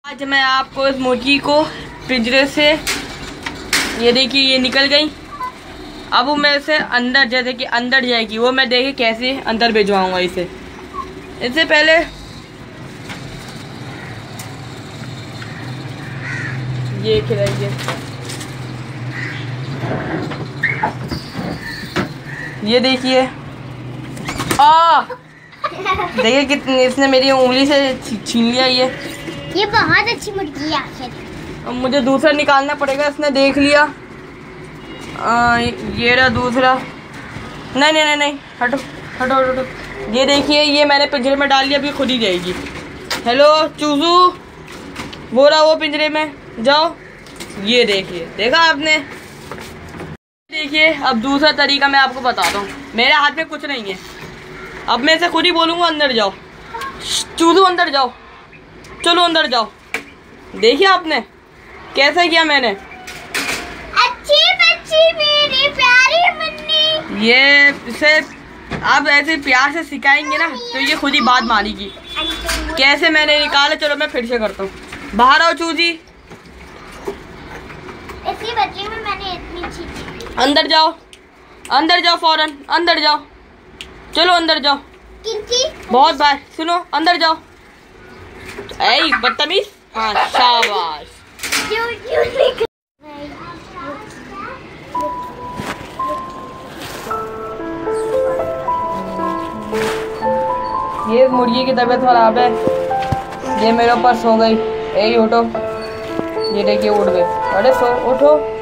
आज मैं आपको इस मुर्गी को पिंजरे से, ये देखिए ये निकल गई। अब वो मैं इसे अंदर, जैसे कि अंदर जाएगी, वो मैं देखे कैसे अंदर भिजवाऊंगा इसे। इससे पहले ये खिलाइए, ये देखिए देखिए कितनी इसने मेरी उंगली से छीन लिया। ये बहुत अच्छी मुर्गी है आखिर। अब मुझे दूसरा निकालना पड़ेगा। इसने देख लिया। ये रहा दूसरा। नहीं नहीं नहीं नहीं, हटो हटो हटो। ये देखिए ये मैंने पिंजरे में डाल लिया, अभी खुद ही जाएगी। हेलो चूजू, वो रहा वो पिंजरे में, जाओ। ये देखिए, देखा आपने। देखिए अब दूसरा तरीका मैं आपको बताता हूँ। मेरे हाथ में कुछ नहीं है, अब मैं इसे खुद ही बोलूँगा अंदर जाओ। चूजू अंदर जाओ, चलो अंदर जाओ। देखिए आपने कैसा किया मैंने। अच्छी बच्ची मेरी प्यारी मुन्नी। ये इसे आप ऐसे प्यार से सिखाएंगे ना तो ये खुद ही बात मानेगी। कैसे मैंने निकाला, चलो मैं फिर से करता हूँ। बाहर आओ चूजी। इसी बच्ची में मैंने इतनी चीज़। अंदर जाओ, अंदर जाओ फौरन, अंदर जाओ, चलो अंदर जाओ। बहुत बार सुनो, अंदर जाओ। ऐ बदतमीज। हाँ शाबाश। ये मुर्गी की तबीयत खराब है, ये मेरे ऊपर सो गई। ऐ उठो, ये देखिए उठ गए। अरे सो उठो।